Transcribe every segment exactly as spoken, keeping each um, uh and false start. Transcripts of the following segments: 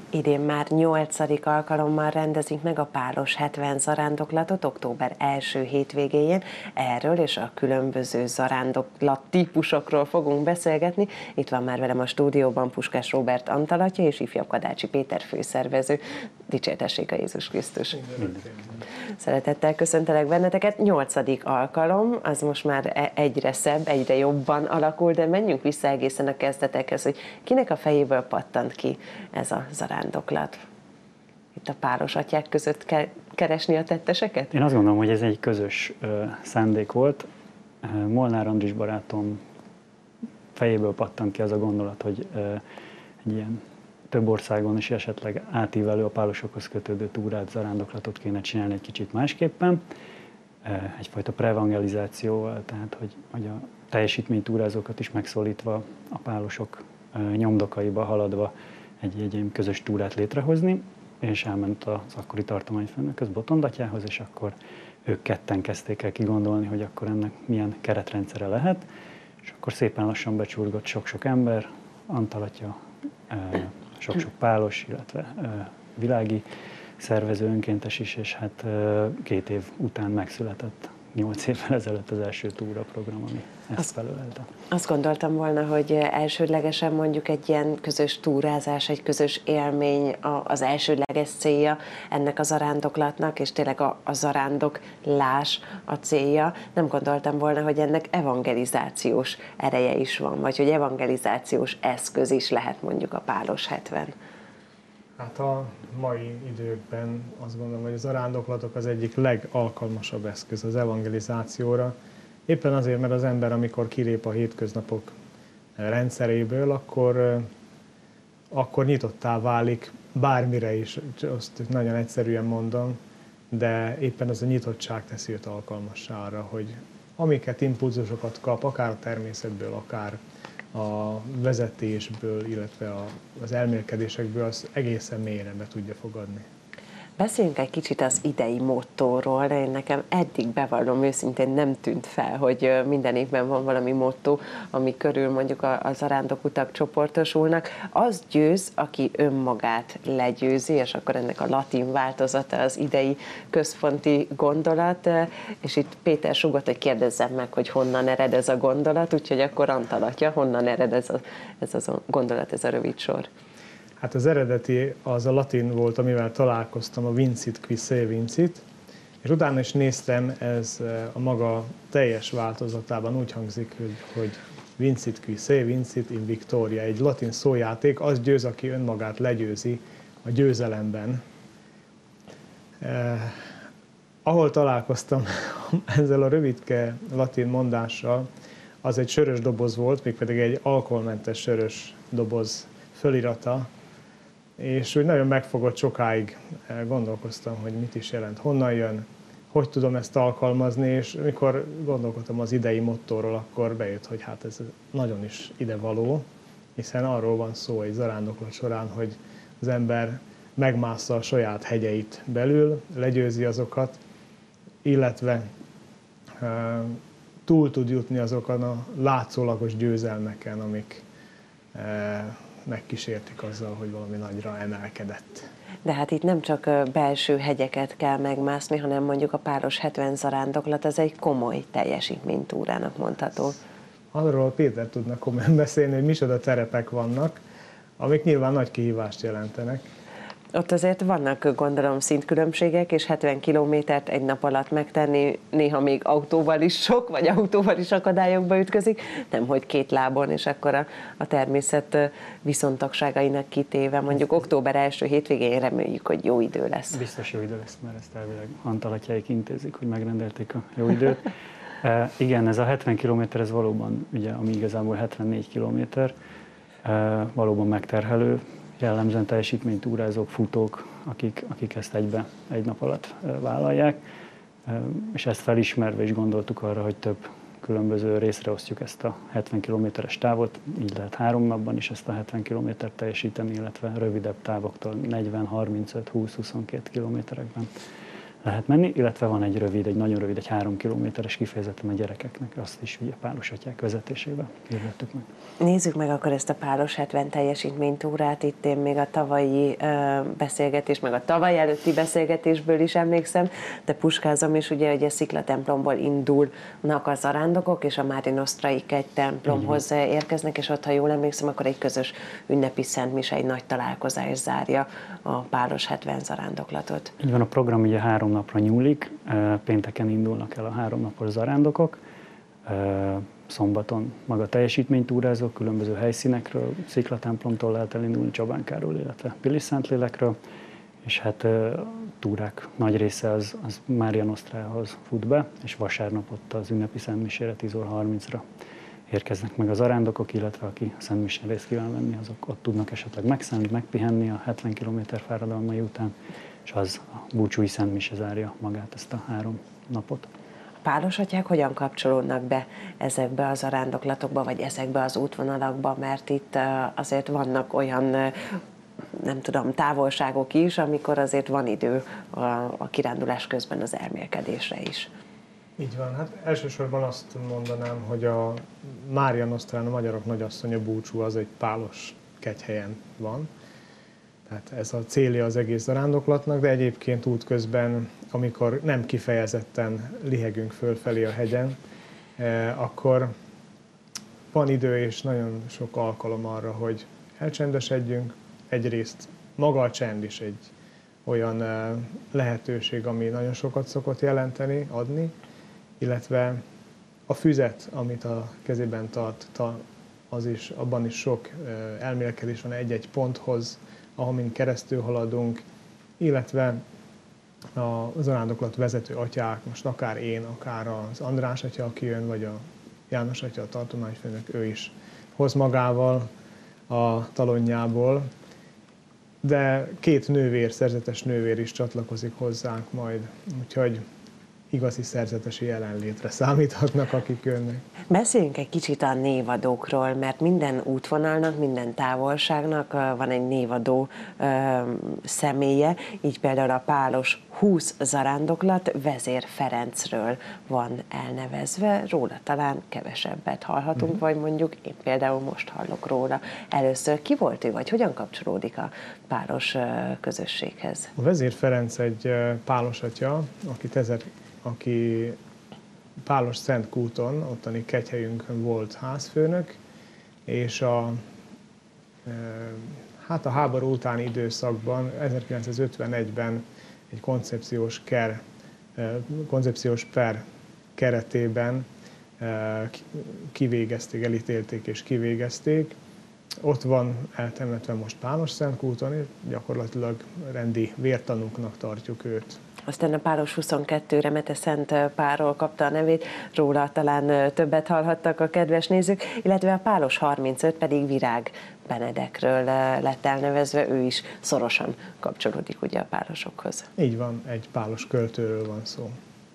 Idén már nyolcadik alkalommal rendezik meg a Pálos hetven zarándoklatot október első hétvégéjén. Erről és a különböző zarándoklat típusokról fogunk beszélgetni. Itt van már velem a stúdióban Puskás Róbert Antalatja és ifjabb Kadácsi Péter főszervező. Dicsértessék a Jézus Krisztus! Szeretettel köszöntelek benneteket. Nyolcadik alkalom, az most már egyre szebb, egyre jobban alakul, de menjünk vissza egészen a kezdetekhez, hogy kinek a fejéből pattant ki ez a zarándoklat? Itt a pálos atyák között kell keresni a tetteseket? Én azt gondolom, hogy ez egy közös uh, szándék volt. Uh, Molnár Andris barátom fejéből pattant ki az a gondolat, hogy uh, egy ilyen több országon is esetleg átívelő a pálosokhoz kötődő túrát, zarándoklatot kéne csinálni egy kicsit másképpen. Uh, egyfajta preevangelizációval, tehát hogy, hogy a teljesítménytúrázókat is megszólítva, a pálosok uh, nyomdokaiba haladva egy, egy ilyen közös túrát létrehozni, és elment az akkori tartományfőnökhöz, Botond atyához, és akkor ők ketten kezdték el kigondolni, hogy akkor ennek milyen keretrendszere lehet, és akkor szépen lassan becsurgott sok-sok ember, Antal atya, sok-sok pálos, illetve világi szervező, önkéntes is, és hát két év után megszületett, nyolc évvel ezelőtt az első túraprogram, ami ezt felölelte. Azt gondoltam volna, hogy elsődlegesen mondjuk egy ilyen közös túrázás, egy közös élmény az elsődleges célja ennek a zarándoklatnak, és tényleg a, a zarándoklás a célja. Nem gondoltam volna, hogy ennek evangelizációs ereje is van, vagy hogy evangelizációs eszköz is lehet mondjuk a Pálos hetven. Hát a mai időkben azt gondolom, hogy a zarándoklatok az egyik legalkalmasabb eszköz az evangelizációra. Éppen azért, mert az ember, amikor kilép a hétköznapok rendszeréből, akkor, akkor nyitottá válik bármire is, azt nagyon egyszerűen mondom, de éppen az a nyitottság teszi őt alkalmassá arra, hogy amiket impulzusokat kap, akár a természetből, akár a vezetésből, illetve az elmélkedésekből, az egészen mélyre be tudja fogadni. Beszéljünk egy kicsit az idei mottóról. Én nekem eddig, bevallom őszintén, nem tűnt fel, hogy minden évben van valami motto, ami körül mondjuk a zarándokutak csoportosulnak. Az győz, aki önmagát legyőzi, és akkor ennek a latin változata az idei központi gondolat, és itt Péter sugott, hogy kérdezzem meg, hogy honnan ered ez a gondolat, úgyhogy akkor Antal atya, honnan ered ez a, ez a gondolat, ez a rövid sor? Hát az eredeti az a latin volt, amivel találkoztam, a vincit qui se vincit, és utána is néztem, ez a maga teljes változatában úgy hangzik, hogy, hogy vincit qui se vincit in victoria, egy latin szójáték, az győz, aki önmagát legyőzi a győzelemben. Eh, ahol találkoztam ezzel a rövidke latin mondással, az egy sörös doboz volt, mégpedig egy alkoholmentes sörös doboz fölirata, és úgy nagyon megfogott, sokáig gondolkoztam, hogy mit is jelent, honnan jön, hogy tudom ezt alkalmazni, és mikor gondolkodtam az idei mottóról, akkor bejött, hogy hát ez nagyon is idevaló, hiszen arról van szó egy zarándoklat során, hogy az ember megmássza a saját hegyeit belül, legyőzi azokat, illetve uh, túl tud jutni azokon a látszólagos győzelmeken, amik uh, megkísértik azzal, hogy valami nagyra emelkedett. De hát itt nem csak belső hegyeket kell megmászni, hanem mondjuk a Pálos hetven zarándoklat, az egy komoly teljesítménytúrának mondható. Arról Péter tudna komolyan beszélni, hogy micsoda terepek vannak, amik nyilván nagy kihívást jelentenek. Ott azért vannak, gondolom, szintkülönbségek, és hetven kilométert egy nap alatt megtenni, néha még autóval is sok, vagy autóval is akadályokba ütközik, nemhogy két lábon, és akkor a, a természet viszontagságainak kitéve. Mondjuk október első hétvégén reméljük, hogy jó idő lesz. Biztos jó idő lesz, mert ezt elvileg Antal atyáik intézik, hogy megrendelték a jó időt. E, igen, ez a hetven kilométer, ez valóban, ugye, ami igazából hetvennégy kilométer, e, valóban megterhelő, jellemzően teljesítménytúrázók, futók, akik, akik ezt egybe, egy nap alatt vállalják, és ezt felismerve is gondoltuk arra, hogy több különböző részre osztjuk ezt a hetven kilométeres távot, így lehet három napban is ezt a hetven kilométert teljesíteni, illetve rövidebb távoktól negyven, harmincöt, húsz, huszonkét kilométerekben lehet menni, illetve van egy rövid, egy nagyon rövid, egy három kilométeres kifejezetten a gyerekeknek, azt is ugye Pálos atyák vezetésével hirdettük meg. Nézzük meg akkor ezt a Pálos hetven teljesítménytúrát. Itt én még a tavalyi uh, beszélgetés, meg a tavaly előtti beszélgetésből is emlékszem, de puskázom is ugye, hogy a Sziklatemplomból indulnak a zarándokok, és a Mária Nosztrai kegy templomhoz érkeznek, és ott, ha jól emlékszem, akkor egy közös ünnepi szentmise, egy nagy találkozás zárja a Pálos hetven zarándoklatot. Így van, a program ugye három napra nyúlik, pénteken indulnak el a három napos zarándokok, szombaton maga teljesítménytúrázók, különböző helyszínekről, Sziklatemplomtól lehet elindulni, Csabánkáról, illetve Pilis-Szentlélekről, és hát túrák nagy része az, az Mária Nosztrához fut be, és vasárnap ott az ünnepi szentmisére tíz óra harmincra érkeznek meg a zarándokok, illetve aki a szentmisén részt kíván venni, azok ott tudnak esetleg megszállni, megpihenni a hetven kilométer fáradalmai után, és az a búcsúi szentmise zárja magát ezt a három napot. A Pálos atyák hogyan kapcsolódnak be ezekbe a zarándoklatokba, vagy ezekbe az útvonalakba, mert itt azért vannak olyan, nem tudom, távolságok is, amikor azért van idő a, a kirándulás közben az elmélkedésre is. Így van, hát elsősorban azt mondanám, hogy a Mária Nosztrán, a magyarok nagyasszonya búcsú az egy pálos kegyhelyen van. Tehát ez a célja az egész zarándoklatnak, de egyébként útközben, amikor nem kifejezetten lihegünk fölfelé a hegyen, akkor van idő és nagyon sok alkalom arra, hogy elcsendesedjünk. Egyrészt maga a csend is egy olyan lehetőség, ami nagyon sokat szokott jelenteni, adni, illetve a füzet, amit a kezében tart, az is, abban is sok elmélkedés van egy-egy ponthoz, amin keresztül haladunk, illetve a zarándoklat vezető atyák, most akár én, akár az András atya, aki jön, vagy a János atya, a tartományfőnök, ő is hoz magával a talonjából, de két nővér, szerzetes nővér is csatlakozik hozzánk majd, úgyhogy igazi szerzetesi jelenlétre számíthatnak, akik jönnek. Beszéljünk egy kicsit a névadókról, mert minden útvonalnak, minden távolságnak van egy névadó ö, személye, így például a Pálos húsz zarándoklat Vezér Ferencről van elnevezve, róla talán kevesebbet hallhatunk, uh-huh. vagy mondjuk én például most hallok róla először. Ki volt ő, vagy hogyan kapcsolódik a pálos közösséghez? A Vezér Ferenc egy pálos atya, akit ezer aki Pálos Szentkúton, ottani kegyhelyünkön volt házfőnök, és a, hát a háború utáni időszakban, ezerkilencszázötvenegyben egy koncepciós, ker, koncepciós per keretében kivégezték, elítélték és kivégezték. Ott van eltemetve most Pálos Szentkúton, és gyakorlatilag rendi vértanúknak tartjuk őt. Aztán a Pálos huszonkettő Remete Szent Pálról kapta a nevét, róla talán többet hallhattak a kedves nézők, illetve a Pálos harmincöt pedig Virág Benedekről lett elnevezve, ő is szorosan kapcsolódik ugye a pálosokhoz. Így van, egy pálos költőről van szó.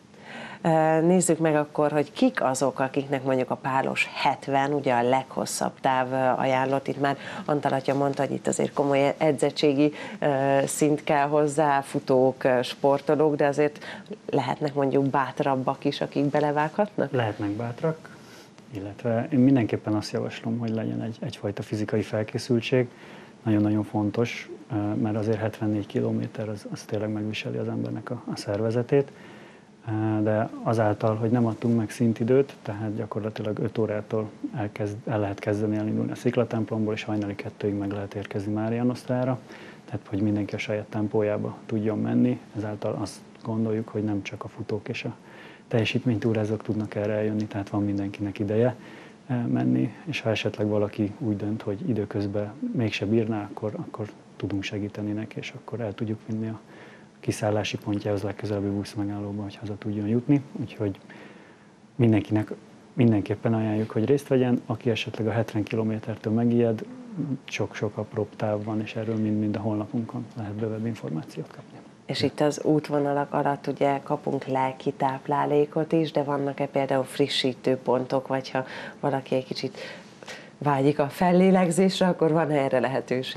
Nézzük meg akkor, hogy kik azok, akiknek mondjuk a Pálos hetven, ugye a leghosszabb táv ajánlott. Itt már Antal atya mondta, hogy itt azért komoly edzettségi szint kell hozzá, futók, sportolók, de azért lehetnek mondjuk bátrabbak is, akik belevághatnak? Lehetnek bátrak, illetve én mindenképpen azt javaslom, hogy legyen egy, egyfajta fizikai felkészültség. Nagyon-nagyon fontos, mert azért hetvennégy kilométer az, az tényleg megviseli az embernek a, a szervezetét. De azáltal, hogy nem adtunk meg szintidőt, tehát gyakorlatilag öt órától elkezd, el lehet kezdeni elindulni a Sziklatemplomból, és hajnali kettőig meg lehet érkezni Mária Nosztrára, tehát hogy mindenki a saját tempójába tudjon menni, ezáltal azt gondoljuk, hogy nem csak a futók és a teljesítménytúrázók tudnak erre eljönni, tehát van mindenkinek ideje menni, és ha esetleg valaki úgy dönt, hogy időközben mégse bírná, akkor, akkor tudunk segíteni neki, és akkor el tudjuk vinni a kiszállási pontjához legközelebbi buszmegállóba, hogy haza tudjon jutni. Úgyhogy mindenkinek mindenképpen ajánljuk, hogy részt vegyen. Aki esetleg a hetven kilométertől megijed, sok-sok apróbb táv van, és erről mind-mind a honlapunkon lehet bővebb információt kapni. És itt az útvonalak alatt ugye kapunk lelki táplálékot is, de vannak-e például frissítő pontok, vagy ha valaki egy kicsit vágyik a fellélegzésre, akkor van erre lehetőség?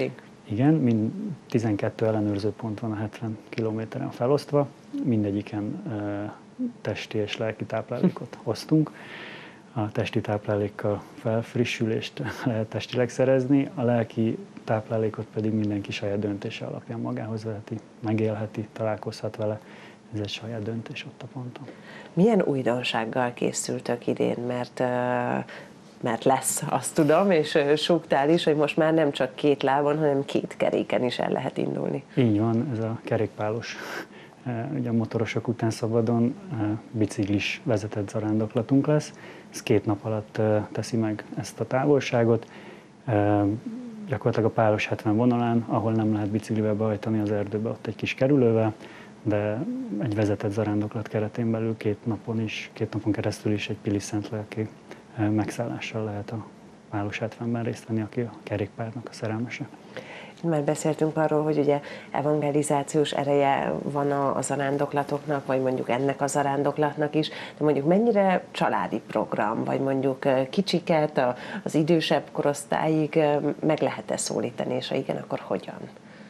Igen, mind tizenkettő ellenőrző pont van a hetven kilométeren felosztva, mindegyiken testi és lelki táplálékot hoztunk. A testi táplálékkal felfrissülést lehet testileg szerezni, a lelki táplálékot pedig mindenki saját döntése alapján magához veheti, megélheti, találkozhat vele. Ez egy saját döntés ott a ponton. Milyen újdonsággal készültök idén, mert, mert lesz, azt tudom, és súgtál is, hogy most már nem csak két lábon, hanem két keréken is el lehet indulni. Így van, ez a kerékpálos, ugye a motorosok után szabadon biciklis vezetett zarándoklatunk lesz. Ez két nap alatt teszi meg ezt a távolságot. Gyakorlatilag a pálos hetven vonalán, ahol nem lehet biciklivel behajtani az erdőbe, ott egy kis kerülővel, de egy vezetett zarándoklat keretén belül két napon is, két napon keresztül is egy Pilis-Szentlelki megszállással lehet a pálos hetvenben részt venni, aki a kerékpárnak a szerelmese. Már beszéltünk arról, hogy ugye evangelizációs ereje van a zarándoklatoknak, vagy mondjuk ennek a zarándoklatnak is, de mondjuk mennyire családi program, vagy mondjuk kicsiket, az idősebb korosztályig meg lehet-e szólítani, és ha igen, akkor hogyan?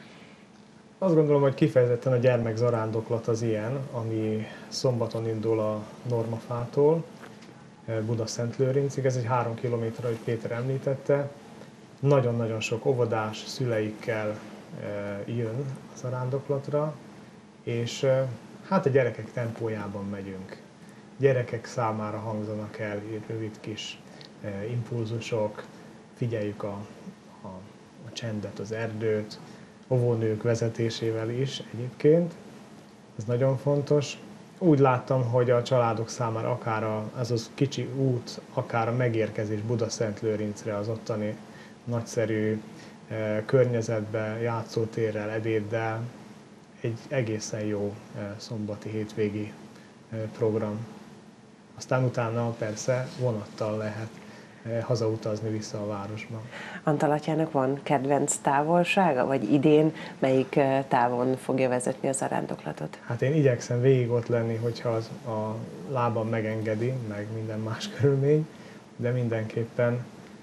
Azt gondolom, hogy kifejezetten a gyermekzarándoklat az ilyen, ami szombaton indul a Normafától Buda-Szentlőrincig. Ez egy három kilométer, ahogy Péter említette. Nagyon-nagyon sok óvodás szüleikkel jön a zarándoklatra, és hát a gyerekek tempójában megyünk. Gyerekek számára hangzanak el rövid kis impulzusok, figyeljük a, a, a csendet, az erdőt, óvónők vezetésével is egyébként. Ez nagyon fontos. Úgy láttam, hogy a családok számára akár a, ez az kicsi út, akár a megérkezés Buda-Szentlőrincre, az ottani nagyszerű eh, környezetbe, játszótérrel, ebéddel egy egészen jó eh, szombati hétvégi eh, program. Aztán utána persze vonattal lehet eh, hazautazni vissza a városba. Antal-atyának van kedvenc távolsága, vagy idén melyik eh, távon fogja vezetni a zarándoklatot? Hát én igyekszem végig ott lenni, hogyha az a lábam megengedi, meg minden más körülmény, de mindenképpen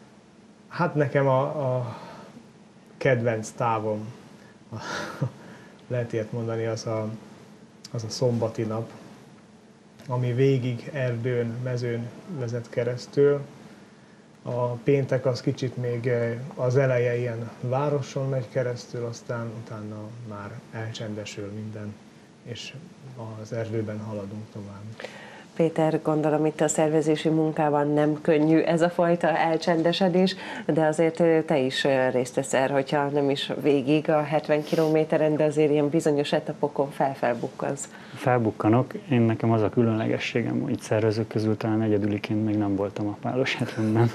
hát nekem a, a kedvenc távom, a, lehet ilyet mondani, az a, az a szombati nap, ami végig erdőn, mezőn vezet keresztül. A péntek az kicsit még az eleje ilyen városon megy keresztül, aztán utána már elcsendesül minden, és az erdőben haladunk tovább. Péter, gondolom itt a szervezési munkában nem könnyű ez a fajta elcsendesedés, de azért te is részt veszel, hogyha nem is végig a hetven kilométeren, de azért ilyen bizonyos etapokon felfelbukkansz. Felbukkanok. Én nekem az a különlegességem, hogy itt szervezők közül talán egyedüliként még nem voltam a pálos hetvenben,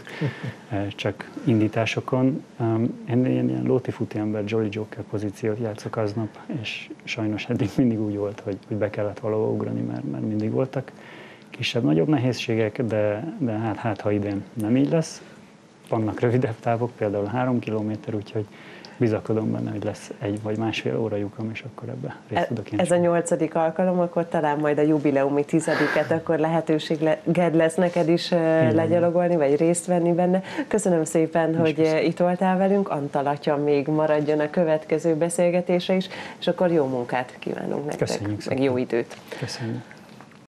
csak indításokon. Én ilyen, ilyen lóti-futi ember, Jolly Joker pozíciót játszok aznap, és sajnos eddig mindig úgy volt, hogy, hogy be kellett valahol ugrani, mert, mert mindig voltak kisebb-nagyobb nehézségek, de, de hát, hát ha idén nem így lesz. Vannak rövidebb távok, például három kilométer, úgyhogy bizakodom benne, hogy lesz egy vagy másfél óra lyukom, és akkor ebbe részt tudok én. Ez a nyolcadik alkalom, akkor talán majd a jubileumi tizediket, akkor lehetőséged lesz neked is Igen. legyalogolni, vagy részt venni benne. Köszönöm szépen, hogy köszönöm. Itt voltál velünk. Antal atya még maradjon a következő beszélgetése is, és akkor jó munkát kívánunk nektek, Köszönjük meg jó időt. Köszönjük.